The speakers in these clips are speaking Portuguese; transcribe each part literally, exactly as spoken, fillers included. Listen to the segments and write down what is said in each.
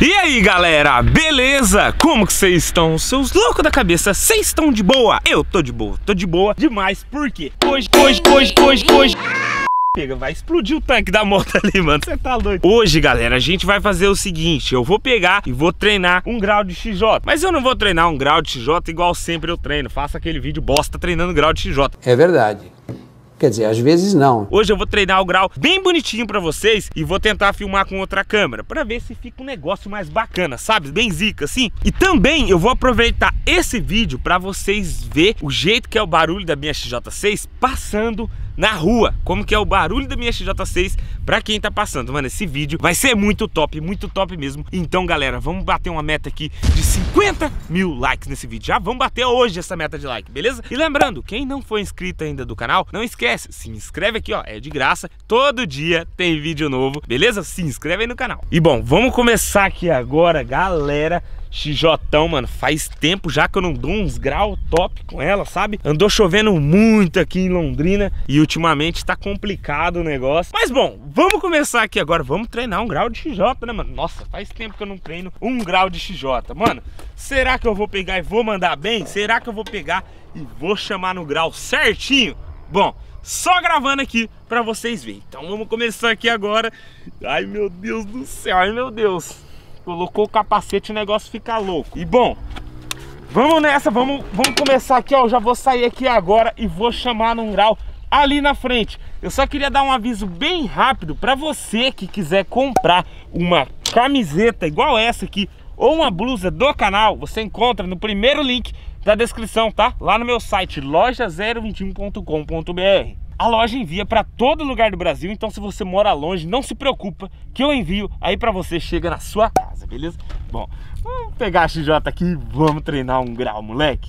E aí galera, beleza? Como que vocês estão? Seus loucos da cabeça, vocês estão de boa? Eu tô de boa, tô de boa demais, porque hoje, hoje, hoje, hoje, hoje Pega, vai explodir o tanque da moto ali, mano, você tá doido. Hoje, galera, a gente vai fazer o seguinte, eu vou pegar e vou treinar um grau de X J. Mas eu não vou treinar um grau de X J igual sempre eu treino. Faça aquele vídeo bosta treinando grau de X J. É verdade. Quer dizer, às vezes não. Hoje eu vou treinar o grau bem bonitinho pra vocês e vou tentar filmar com outra câmera pra ver se fica um negócio mais bacana, sabe? Bem zica assim. E também eu vou aproveitar esse vídeo pra vocês verem o jeito que é o barulho da minha X J seis passando na rua. Como que é o barulho da minha X J seis pra quem tá passando. Mano, esse vídeo vai ser muito top, muito top mesmo. Então, galera, vamos bater uma meta aqui de cinquenta mil likes nesse vídeo. Já vamos bater hoje essa meta de like, beleza? E lembrando, quem não foi inscrito ainda do canal, não esquece, se inscreve aqui, ó, é de graça. Todo dia tem vídeo novo, beleza? Se inscreve aí no canal. E bom, vamos começar aqui agora, galera. X J, mano, faz tempo já que eu não dou uns graus top com ela, sabe? Andou chovendo muito aqui em Londrina e ultimamente tá complicado o negócio. Mas bom, vamos começar aqui agora, vamos treinar um grau de X J, né, mano? Nossa, faz tempo que eu não treino um grau de X J. Mano, será que eu vou pegar e vou mandar bem? Será que eu vou pegar e vou chamar no grau certinho? Bom, só gravando aqui pra vocês verem. Então vamos começar aqui agora. Ai, meu Deus do céu, ai, meu Deus. Colocou o capacete e o negócio fica louco. E bom, vamos nessa, vamos, vamos começar aqui, ó. Eu já vou sair aqui agora e vou chamar num grau ali na frente. Eu só queria dar um aviso bem rápido pra você que quiser comprar uma camiseta igual essa aqui ou uma blusa do canal. Você encontra no primeiro link da descrição, tá? Lá no meu site, loja zero vinte e um ponto com ponto br. A loja envia para todo lugar do Brasil, então se você mora longe, não se preocupa que eu envio aí para você, chega na sua casa, beleza? Bom, vamos pegar a X J aqui e vamos treinar um grau, moleque.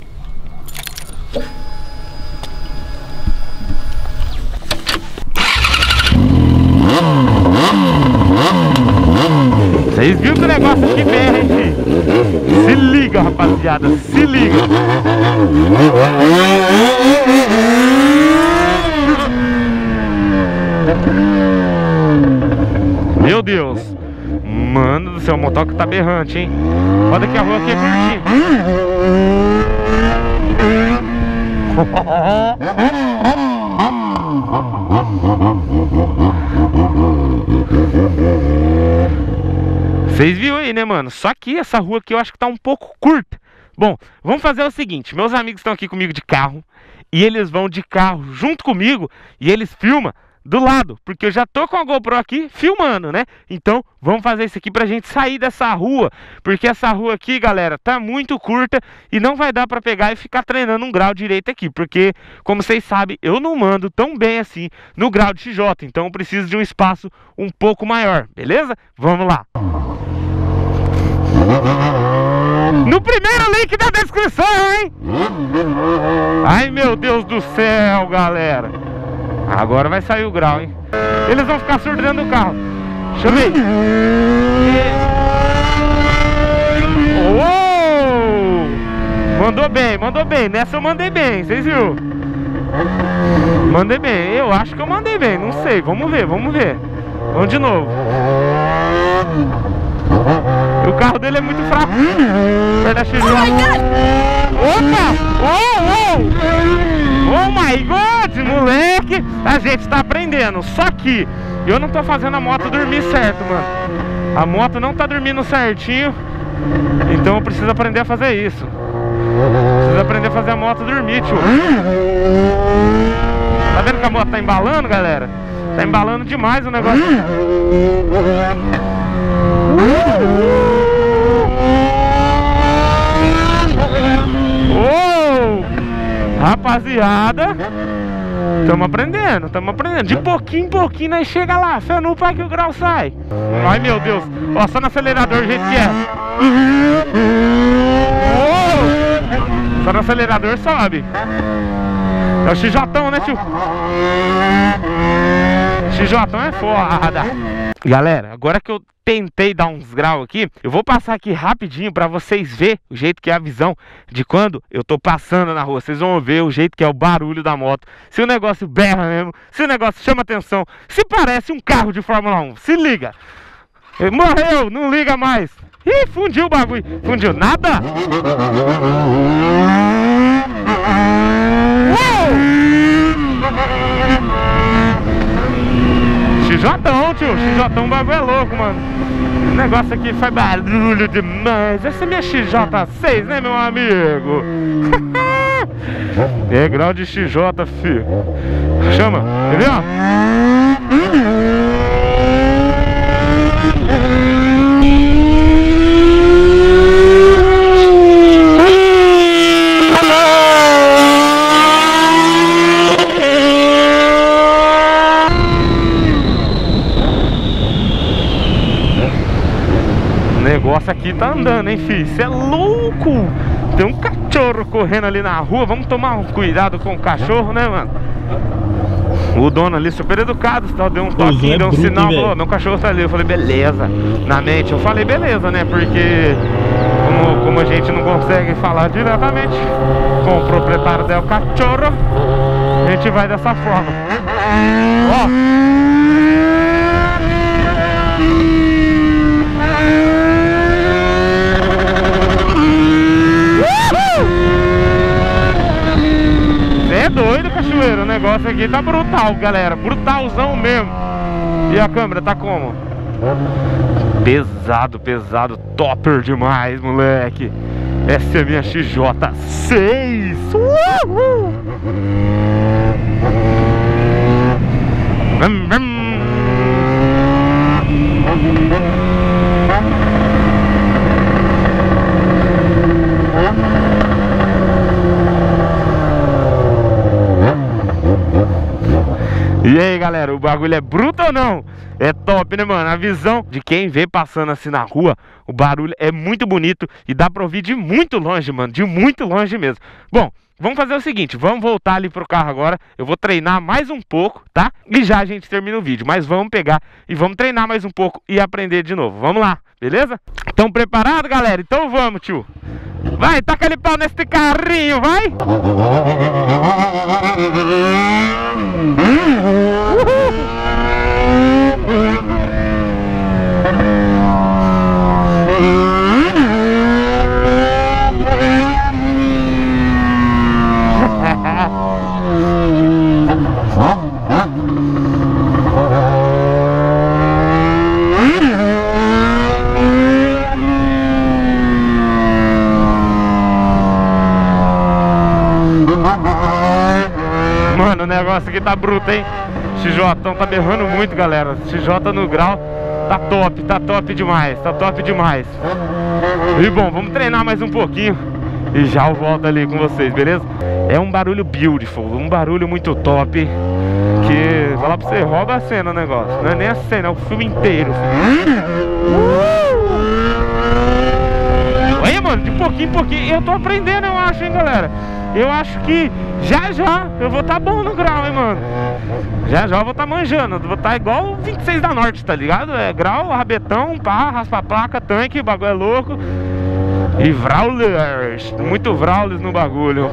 Vocês viram que o negócio aqui berra, hein, filho? Se liga, rapaziada, se liga. Meu Deus. Mano do céu, o motoca tá berrante, hein? Olha que a rua aqui é curtinha. Vocês viram aí, né, mano? Só que essa rua aqui eu acho que tá um pouco curta. Bom, vamos fazer o seguinte. Meus amigos estão aqui comigo de carro e eles vão de carro junto comigo e eles filmam do lado, porque eu já tô com a GoPro aqui filmando, né? Então vamos fazer isso aqui pra gente sair dessa rua, porque essa rua aqui, galera, tá muito curta e não vai dar pra pegar e ficar treinando um grau direito aqui, porque, como vocês sabem, eu não mando tão bem assim no grau de X J, então eu preciso de um espaço um pouco maior, beleza? Vamos lá! No primeiro link da descrição, hein? Ai, meu Deus do céu, galera! Agora vai sair o grau, hein? Eles vão ficar surdos dentro do carro. Deixa eu ver. Oh! Mandou bem, mandou bem. Nessa eu mandei bem, vocês viram? Mandei bem, eu acho que eu mandei bem. Não sei, vamos ver, vamos ver. Vamos de novo. O carro dele é muito fraco. Opa! Oh, oh! Oh my God, moleque! A gente tá aprendendo. Só que eu não tô fazendo a moto dormir certo, mano. A moto não tá dormindo certinho. Então eu preciso aprender a fazer isso. Preciso aprender a fazer a moto dormir, tio. Tá vendo que a moto tá embalando, galera? Tá embalando demais o negócio. Oh! Rapaziada, estamos aprendendo, estamos aprendendo. De pouquinho em pouquinho nós chega lá. Fé no pai que o grau sai. Ai, meu Deus. Ó, só no acelerador o jeito que é. Oh! Só no acelerador sobe. É o X J, né, tio? X J é foda. Galera, agora que eu tentei dar uns graus aqui, eu vou passar aqui rapidinho pra vocês verem o jeito que é a visão de quando eu tô passando na rua. Vocês vão ver o jeito que é o barulho da moto, se o negócio berra mesmo, se o negócio chama atenção, se parece um carro de Fórmula um. Se liga. Morreu, não liga mais. Ih, fundiu o bagulho. Fundiu nada? Xijotão, tio. Xijotão, o bagulho é louco, mano. O negócio aqui faz barulho demais. Essa é minha X J seis, né, meu amigo? É grau de X J, filho. Chama, entendeu? O negócio aqui tá andando, hein, filho? Isso é louco! Tem um cachorro correndo ali na rua. Vamos tomar um cuidado com o cachorro, né, mano? O dono ali, super educado, só deu um toquinho, deu um sinal, falou, meu cachorro tá ali. Eu falei, beleza. Na mente eu falei, beleza, né? Porque como, como a gente não consegue falar diretamente com o proprietário do cachorro, a gente vai dessa forma. Ó. É doido, cachoeiro. O negócio aqui tá brutal, galera. Brutalzão mesmo. E a câmera tá como? Pesado, pesado. Topper demais, moleque. Essa é a minha X J seis. Uhul! Vum, vum. E aí, galera, o bagulho é bruto ou não? É top, né, mano? A visão de quem vê passando assim na rua, o barulho é muito bonito e dá pra ouvir de muito longe, mano, de muito longe mesmo. Bom, vamos fazer o seguinte, vamos voltar ali pro carro agora. Eu vou treinar mais um pouco, tá? E já a gente termina o vídeo, mas vamos pegar e vamos treinar mais um pouco e aprender de novo. Vamos lá, beleza? Estão preparados, galera? Então vamos, tio. Vai, taca ali pau nesse carrinho, vai! Mano, o negócio aqui tá bruto, hein? X J tá berrando muito, galera. X J no grau tá top, tá top demais, tá top demais. E bom, vamos treinar mais um pouquinho e já eu volto ali com vocês, beleza? É um barulho beautiful, um barulho muito top. Que, falar pra você, rouba a cena o negócio. Não é nem a cena, é o filme inteiro. Olha, mano, de pouquinho em pouquinho. Eu tô aprendendo, eu acho, hein, galera. Eu acho que já já eu vou tá bom no grau, hein, mano. Já já eu vou tá manjando. Vou tá igual o vinte e seis da Norte, tá ligado? É grau, rabetão, pá, raspa a placa, tanque, o bagulho é louco. E Vrawlers, muito Vrawlers no bagulho.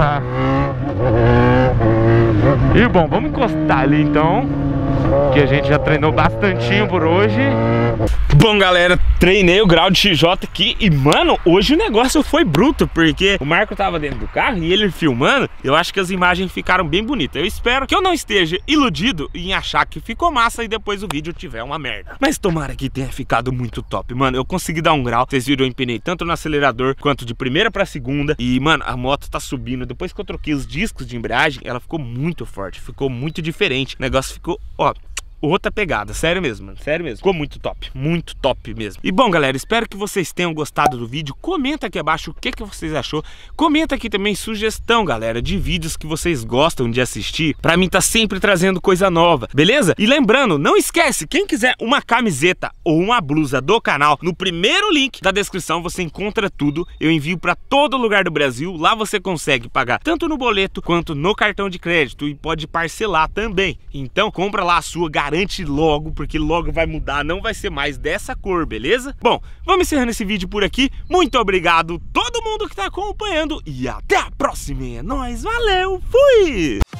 E bom, vamos encostar ali então, que a gente já treinou bastantinho por hoje. Bom, galera, treinei o grau de X J aqui e, mano, hoje o negócio foi bruto, porque o Marco tava dentro do carro e ele filmando, eu acho que as imagens ficaram bem bonitas. Eu espero que eu não esteja iludido em achar que ficou massa e depois o vídeo tiver uma merda. Mas tomara que tenha ficado muito top, mano. Eu consegui dar um grau, vocês viram, eu empinei tanto no acelerador quanto de primeira pra segunda. E, mano, a moto tá subindo. Depois que eu troquei os discos de embreagem, ela ficou muito forte, ficou muito diferente. O negócio ficou, ó, outra pegada, sério mesmo, mano, sério mesmo. Ficou muito top, muito top mesmo. E bom, galera, espero que vocês tenham gostado do vídeo. Comenta aqui abaixo o que, que vocês achou. Comenta aqui também sugestão, galera, de vídeos que vocês gostam de assistir. Pra mim tá sempre trazendo coisa nova, beleza? E lembrando, não esquece, quem quiser uma camiseta ou uma blusa do canal, no primeiro link da descrição você encontra tudo. Eu envio pra todo lugar do Brasil. Lá você consegue pagar tanto no boleto quanto no cartão de crédito e pode parcelar também. Então compra lá a sua, garante logo, porque logo vai mudar, não vai ser mais dessa cor, beleza? Bom, vamos encerrando esse vídeo por aqui. Muito obrigado todo mundo que tá acompanhando e até a próxima. É nóis, valeu, fui!